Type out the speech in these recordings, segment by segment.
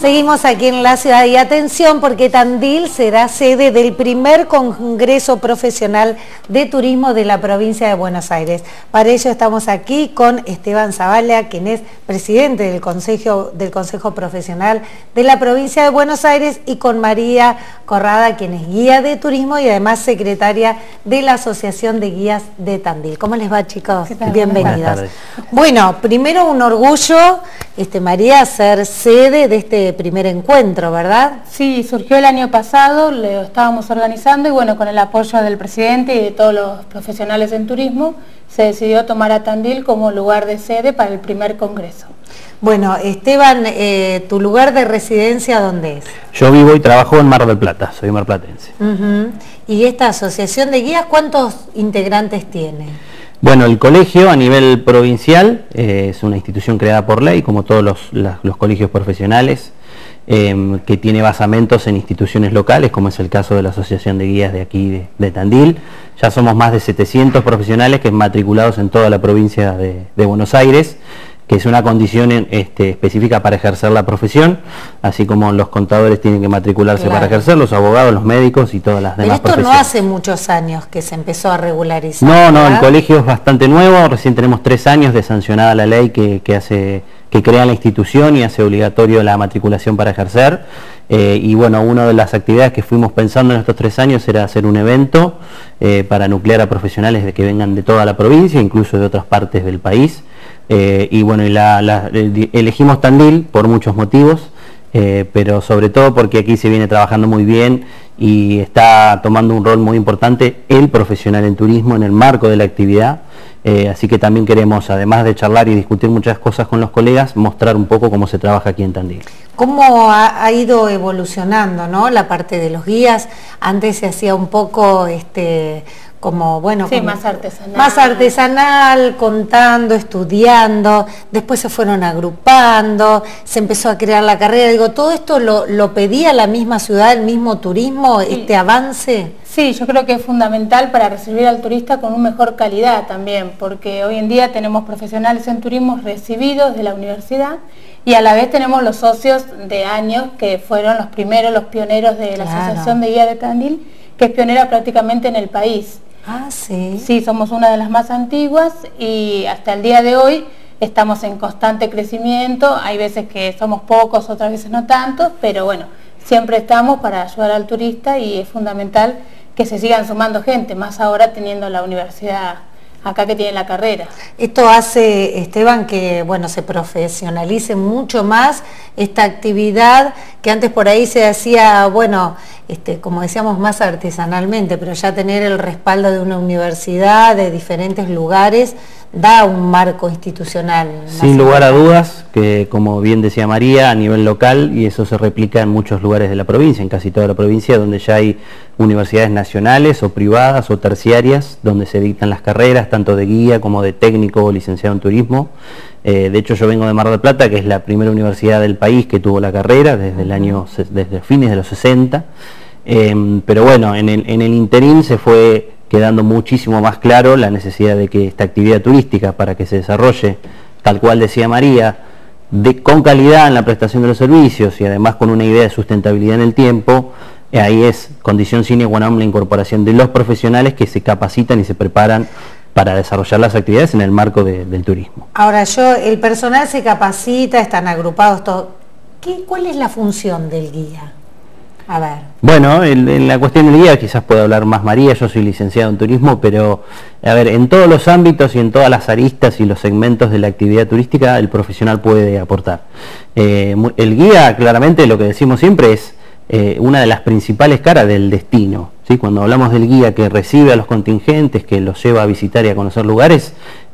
Seguimos aquí en la ciudad y atención porque Tandil será sede del primer Congreso Profesional de Turismo de la provincia de Buenos Aires. Para ello estamos aquí con Esteban Zavala, quien es presidente del Consejo Profesional de la provincia de Buenos Aires, y con María Corrada, quien es guía de turismo y además secretaria de la Asociación de Guías de Tandil. ¿Cómo les va, chicos? Bienvenidos. Bueno, primero un orgullo, María, ser sede de este primer encuentro, ¿verdad? Sí, surgió el año pasado, lo estábamos organizando y bueno, con el apoyo del presidente y de todos los profesionales en turismo, se decidió tomar a Tandil como lugar de sede para el primer congreso. Bueno, Esteban, ¿tu lugar de residencia dónde es? Yo vivo y trabajo en Mar del Plata, soy marplatense. ¿Y esta asociación de guías cuántos integrantes tiene? Bueno, el colegio a nivel provincial es una institución creada por ley, como todos los colegios profesionales, que tiene basamentos en instituciones locales, como es el caso de la Asociación de Guías de aquí de Tandil. Ya somos más de 700 profesionales que matriculados en toda la provincia de Buenos Aires, que es una condición específica para ejercer la profesión, así como los contadores tienen que matricularse para ejercer, los abogados, los médicos y todas las demás profesiones. Pero esto no hace muchos años que se empezó a regularizar. No, ¿verdad? El colegio es bastante nuevo, recién tenemos 3 años de sancionada la ley que crea la institución y hace obligatorio la matriculación para ejercer. Y bueno, una de las actividades que fuimos pensando en estos 3 años era hacer un evento para nuclear a profesionales que vengan de toda la provincia, incluso de otras partes del país. Y bueno, elegimos Tandil por muchos motivos, pero sobre todo porque aquí se viene trabajando muy bien y está tomando un rol muy importante el profesional en turismo en el marco de la actividad. Así que también queremos, además de charlar y discutir muchas cosas con los colegas, mostrar un poco cómo se trabaja aquí en Tandil. ¿Cómo ha ido evolucionando, ¿no?, la parte de los guías? Antes se hacía un poco como, bueno, sí, más artesanal. Más artesanal, contando, estudiando, después se fueron agrupando, se empezó a crear la carrera. Digo, ¿todo esto lo pedía la misma ciudad, el mismo turismo, sí, este avance? Sí, yo creo que es fundamental para recibir al turista con una mejor calidad también, porque hoy en día tenemos profesionales en turismo recibidos de la universidad y a la vez tenemos los socios de años que fueron los primeros, los pioneros de la Asociación de Guías de Tandil, que es pionera prácticamente en el país. Ah, sí. Sí, somos una de las más antiguas y hasta el día de hoy estamos en constante crecimiento. Hay veces que somos pocos, otras veces no tantos, pero bueno, siempre estamos para ayudar al turista y es fundamental que se sigan sumando gente, más ahora teniendo la universidad acá que tiene la carrera. Esto hace, Esteban, que bueno, se profesionalice mucho más esta actividad que antes por ahí se hacía, bueno, como decíamos, más artesanalmente, pero ya tener el respaldo de una universidad, de diferentes lugares, da un marco institucional. Sin lugar a dudas, que como bien decía María, a nivel local, y eso se replica en muchos lugares de la provincia, en casi toda la provincia, donde ya hay universidades nacionales o privadas o terciarias, donde se dictan las carreras, tanto de guía como de técnico o licenciado en turismo. De hecho, yo vengo de Mar del Plata, que es la primera universidad del país que tuvo la carrera desde fines de los 60. Pero bueno, en el interín se fue quedando muchísimo más claro la necesidad de que esta actividad turística, para que se desarrolle, tal cual decía María, con calidad en la prestación de los servicios y además con una idea de sustentabilidad en el tiempo, ahí es condición sine qua non la incorporación de los profesionales que se capacitan y se preparan para desarrollar las actividades en el marco del turismo. Ahora, el personal se capacita, están agrupados, todo. ¿Cuál es la función del guía? A ver. Bueno, en la cuestión del guía quizás pueda hablar más María, yo soy licenciado en turismo, pero a ver, en todos los ámbitos y en todas las aristas y los segmentos de la actividad turística el profesional puede aportar. El guía, claramente, lo que decimos siempre es una de las principales caras del destino, ¿sí? Cuando hablamos del guía que recibe a los contingentes, que los lleva a visitar y a conocer lugares,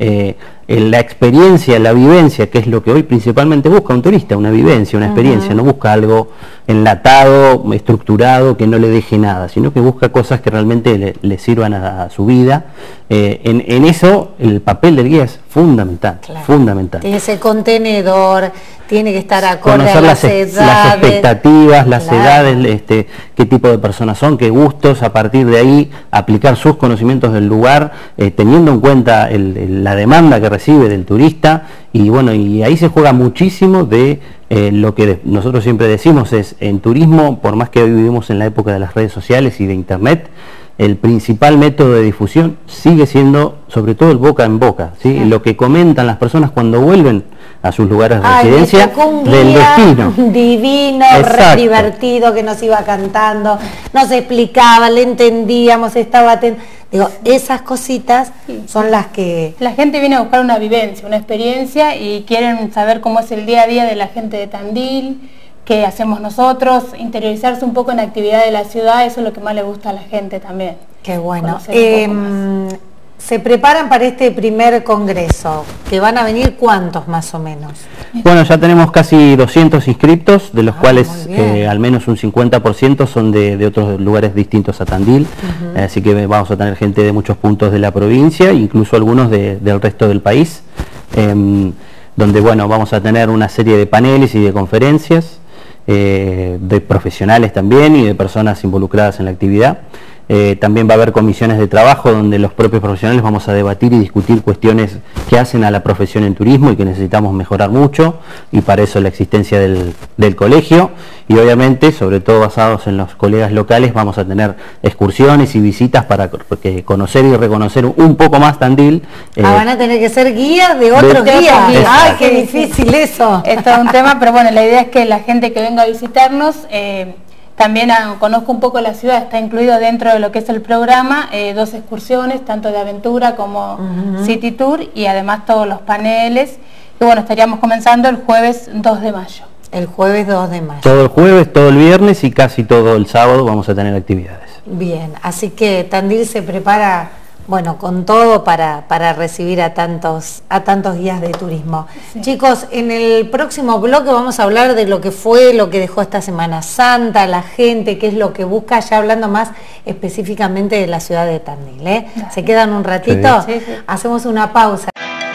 la experiencia, la vivencia, que es lo que hoy principalmente busca un turista, una vivencia, una experiencia, no busca algo enlatado, estructurado, que no le deje nada, sino que busca cosas que realmente le sirvan a su vida. En eso el papel del guía es fundamental, fundamental. Tiene ese contenedor, tiene que estar acorde a las edades, las expectativas, las edades, qué tipo de personas son, qué gustos, a partir de ahí aplicar sus conocimientos del lugar, teniendo en cuenta la demanda que recibe del turista, y bueno, y ahí se juega muchísimo de Lo que nosotros siempre decimos es, en turismo, por más que hoy vivimos en la época de las redes sociales y de internet, el principal método de difusión sigue siendo sobre todo el boca en boca, ¿sí? Sí. Lo que comentan las personas cuando vuelven a sus lugares de residencia del destino. Divino, re divertido, que nos iba cantando, nos explicaba, le entendíamos, estaba atento. Digo, esas cositas son las que... La gente viene a buscar una vivencia, una experiencia, y quieren saber cómo es el día a día de la gente de Tandil, qué hacemos nosotros, interiorizarse un poco en la actividad de la ciudad. Eso es lo que más le gusta a la gente también. Qué bueno. Se preparan para este primer congreso, que van a venir ¿cuántos más o menos? Bueno, ya tenemos casi 200 inscriptos, de los cuales al menos un 50% son de otros lugares distintos a Tandil, así que vamos a tener gente de muchos puntos de la provincia, incluso algunos del resto del país, donde bueno, vamos a tener una serie de paneles y de conferencias, de profesionales también y de personas involucradas en la actividad. También va a haber comisiones de trabajo donde los propios profesionales vamos a debatir y discutir cuestiones que hacen a la profesión en turismo y que necesitamos mejorar mucho, y para eso la existencia del colegio, y obviamente, sobre todo basados en los colegas locales, vamos a tener excursiones y visitas para conocer y reconocer un poco más Tandil. Van a tener que ser guías de otros guías. ¡Ay, qué difícil eso! Es todo un tema, pero bueno, la idea es que la gente que venga a visitarnos... También conozco un poco la ciudad, está incluido dentro de lo que es el programa, 2 excursiones, tanto de aventura como City Tour, y además todos los paneles. Y bueno, estaríamos comenzando el jueves 2 de mayo. El jueves 2 de mayo. Todo el jueves, todo el viernes y casi todo el sábado vamos a tener actividades. Bien, así que Tandil se prepara... Bueno, con todo para recibir a tantos guías de turismo. Sí. Chicos, en el próximo bloque vamos a hablar de lo que fue, lo que dejó esta Semana Santa, la gente, qué es lo que busca, ya hablando más específicamente de la ciudad de Tandil, ¿eh? ¿Se quedan un ratito? Sí. Sí. Hacemos una pausa.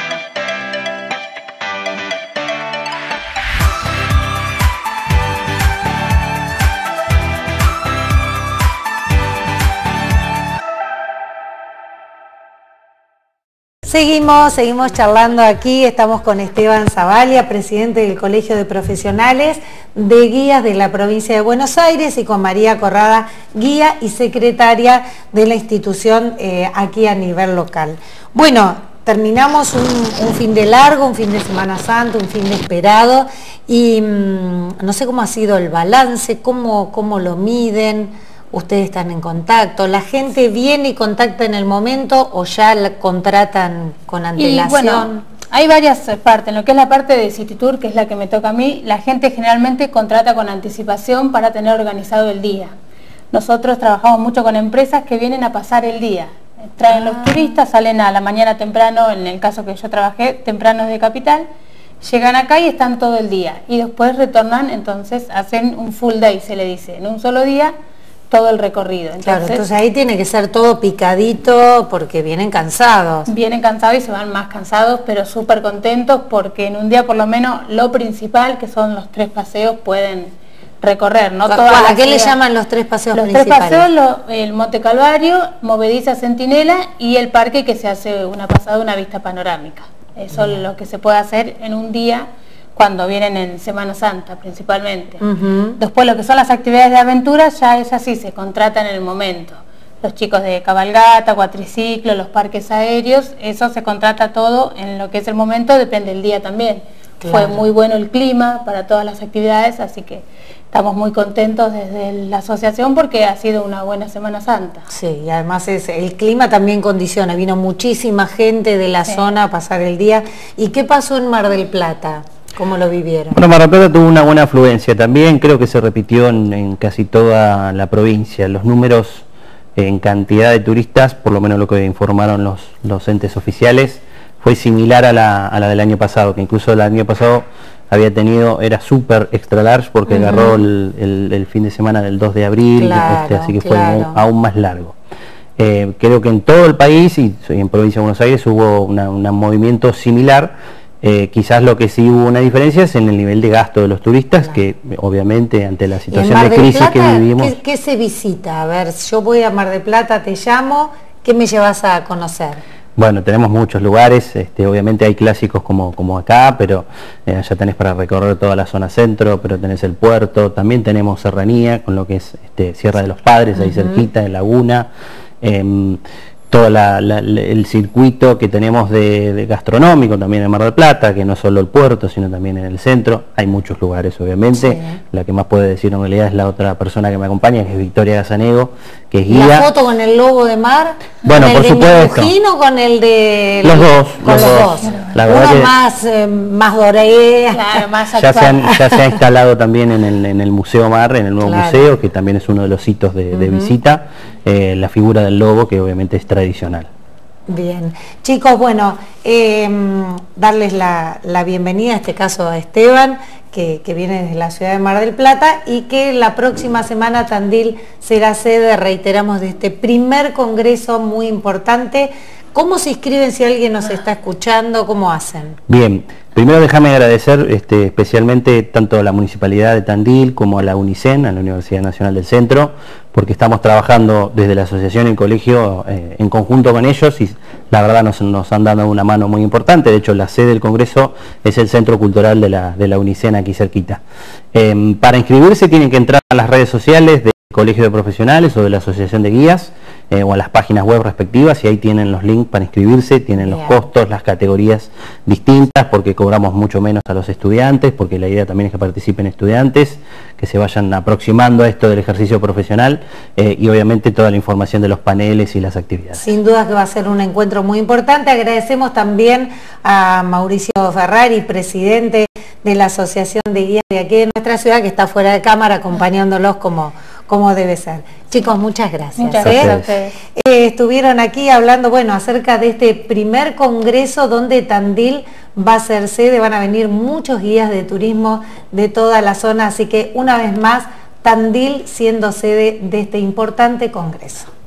Seguimos charlando aquí, estamos con Esteban Zavalia, presidente del Colegio de Profesionales de Guías de la provincia de Buenos Aires, y con María Corrada, guía y secretaria de la institución aquí a nivel local. Bueno, terminamos un fin de largo, un fin de Semana Santa, un fin de esperado, y no sé cómo ha sido el balance, cómo lo miden. Ustedes están en contacto, ¿la gente viene y contacta en el momento o ya la contratan con antelación? Y bueno, hay varias partes. En lo que es la parte de City Tour, que es la que me toca a mí, la gente generalmente contrata con anticipación para tener organizado el día. Nosotros trabajamos mucho con empresas que vienen a pasar el día. Traen los turistas, salen a la mañana temprano, en el caso que yo trabajé, temprano de Capital, llegan acá y están todo el día. Y después retornan, entonces hacen un full day, se le dice, en un solo día, todo el recorrido. Entonces ahí tiene que ser todo picadito porque vienen cansados. Vienen cansados y se van más cansados, pero súper contentos porque en un día por lo menos lo principal, que son los 3 paseos, pueden recorrer, ¿no? ¿A qué le llaman los 3 paseos principales? Los 3 paseos, el Monte Calvario, Movediza Centinela y el parque, que se hace una pasada, una vista panorámica. Eso es lo que se puede hacer en un día cuando vienen en Semana Santa principalmente. Después lo que son las actividades de aventura ya es así, se contratan en el momento. Los chicos de cabalgata, cuatriciclo, los parques aéreos, eso se contrata todo en lo que es el momento, depende del día también. Fue muy bueno el clima para todas las actividades, así que estamos muy contentos desde la asociación porque ha sido una buena Semana Santa. Sí, y además el clima también condiciona, vino muchísima gente de la zona a pasar el día. ¿Y qué pasó en Mar del Plata? ¿Cómo lo vivieron? Bueno, Mar del Plata tuvo una buena afluencia también, creo que se repitió en casi toda la provincia. Los números en cantidad de turistas, por lo menos lo que informaron los entes oficiales, fue similar a la del año pasado, que incluso el año pasado era súper extra large porque agarró el fin de semana del 2 de abril, así que fue aún más largo. Creo que en todo el país y en provincia de Buenos Aires hubo un movimiento similar. Quizás lo que sí hubo una diferencia es en el nivel de gasto de los turistas, que obviamente ante la situación de crisis que vivimos... ¿Qué se visita? A ver, yo voy a Mar del Plata, te llamo, ¿qué me llevas a conocer? Bueno, tenemos muchos lugares, obviamente hay clásicos como acá, pero ya tenés para recorrer toda la zona centro, pero tenés el puerto, también tenemos Serranía, con lo que es Sierra de los Padres, ahí cerquita, en Laguna, todo el circuito que tenemos de gastronómico también en Mar del Plata, que no es solo el puerto, sino también en el centro. Hay muchos lugares, obviamente. Sí. La que más puede decir en realidad es la otra persona que me acompaña, que es Victoria Gazanego, que es guía. ¿La foto con el lobo de mar? Bueno, por supuesto. ¿O con el de...? Los dos. Con los dos. La verdad uno más doré. Claro, más ya se ha instalado también en el Museo Mar, en el nuevo museo, que también es uno de los hitos de visita, la figura del lobo, que obviamente es tradicional. Bien, chicos, bueno, darles la bienvenida, en este caso a Esteban, que viene desde la ciudad de Mar del Plata, y que la próxima semana Tandil será sede, reiteramos, de este primer congreso muy importante. ¿Cómo se inscriben si alguien nos está escuchando? ¿Cómo hacen? Bien, primero déjame agradecer especialmente tanto a la Municipalidad de Tandil como a la UNICEN, a la Universidad Nacional del Centro, porque estamos trabajando desde la asociación y el colegio en conjunto con ellos, y la verdad nos han dado una mano muy importante. De hecho, la sede del Congreso es el Centro Cultural de la UNICEN, aquí cerquita. Para inscribirse tienen que entrar a las redes sociales del Colegio de Profesionales o de la Asociación de Guías, o a las páginas web respectivas, y ahí tienen los links para inscribirse, tienen los costos, las categorías distintas, porque cobramos mucho menos a los estudiantes, porque la idea también es que participen estudiantes, que se vayan aproximando a esto del ejercicio profesional, y obviamente toda la información de los paneles y las actividades. Sin duda que va a ser un encuentro muy importante. Agradecemos también a Mauricio Ferrari, presidente de la Asociación de Guías de aquí de nuestra ciudad, que está fuera de cámara acompañándolos como debe ser. Chicos, muchas gracias. Muchas gracias a ustedes. Estuvieron aquí hablando, bueno, acerca de este primer congreso donde Tandil va a ser sede, van a venir muchos guías de turismo de toda la zona, así que una vez más, Tandil siendo sede de este importante congreso.